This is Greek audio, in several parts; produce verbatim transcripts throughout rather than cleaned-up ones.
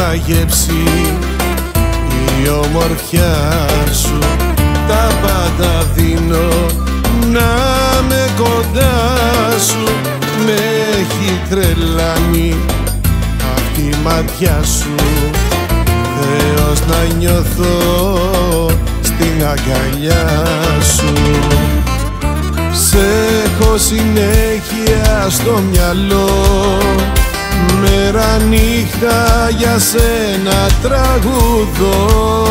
μάγεψη η ομορφιά σου. Τα πάντα δίνω να με κοντά σου. Με έχει τρελάνει αυτή η ματιά σου. Θεός να νιώθω στην αγκαλιά σου. Σ' έχω συνέχεια στο μυαλό, μέρα νύχτα για σένα τραγουδώ.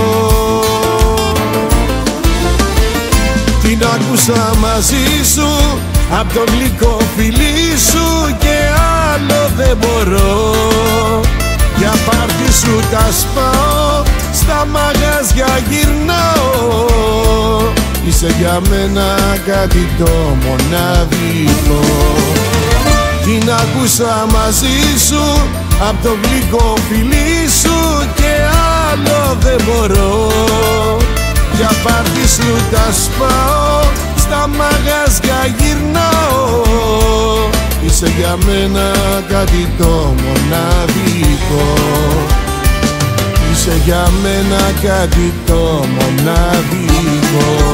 Την άκουσα μαζί σου, απ' το γλυκό φιλί σου και άλλο δεν μπορώ. Για πάρτι σου τα σπάω, στα μαγαζιά γυρνάω. Είσαι για μένα κάτι το μοναδικό. Την άκουσα μαζί σου, απ' το γλυκό φιλί σου και άλλο δεν μπορώ. Για πάρτι σου τα σπάω, στα μαγαζιά γυρνάω. Είσαι για μένα κάτι το μοναδικό. Είσαι για μένα κάτι το μοναδικό.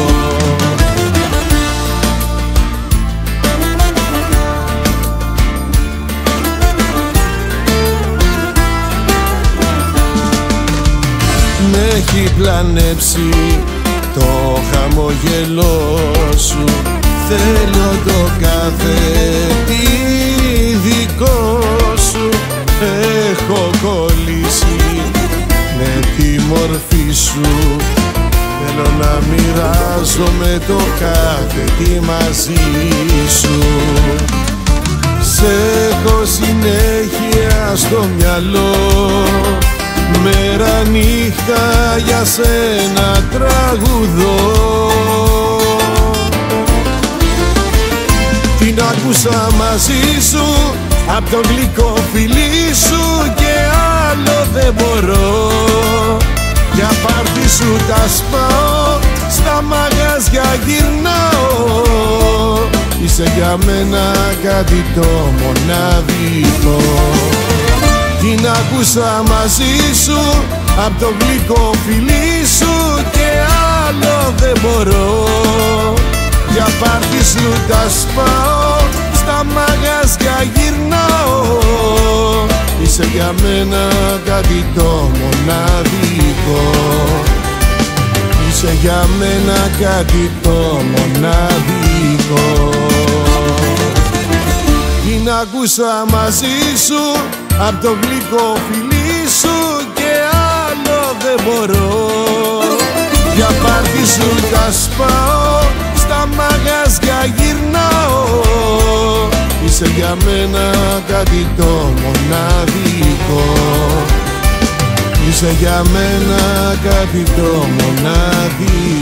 Μ' έχει πλανέψει το χαμογελό σου. Θέλω το κάθε τι δικό σου. Έχω κολλήσει με τη μορφή σου. Θέλω να μοιράζομαι το κάθε τι μαζί σου. Σ' έχω συνέχεια στο μυαλό, μέρα νύχτα για σένα τραγουδώ. Την άκουσα μαζί σου, απ' το γλυκό φιλί σου και άλλο δεν μπορώ. Για πάρτι σου τα σπάω, στα μαγαζιά γυρνάω. Είσαι για μένα κάτι το μοναδικό. Την άκουσα μαζί σου, απ' το γλυκό φιλί σου και άλλο δεν μπορώ. Για πάρτι σου τα σπάω, στα μαγαζιά γυρνάω. Είσαι για μένα κάτι το μοναδικό. Είσαι για μένα κάτι το μοναδικό. Την άκουσα μαζί σου, απ' το γλυκό φιλί σου και άλλο δεν μπορώ. Για πάρτι σου τα σπάω, στα μαγαζιά γυρνάω. Είσαι για μένα κάτι το μοναδικό. Είσαι για μένα κάτι το μοναδικό.